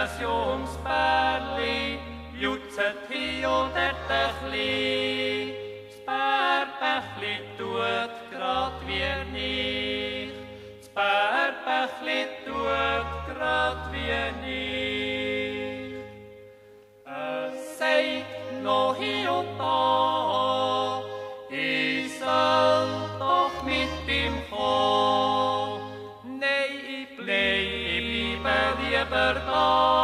das Jungsbärli jutzet hier und dort ein bisschen. Das Bärbächli tut grad wie nicht. Das Bärbächli tut grad wie nicht. Es sagt noch hier und da, ich soll doch mit ihm kommen. Nein, ich bleibe lieber da.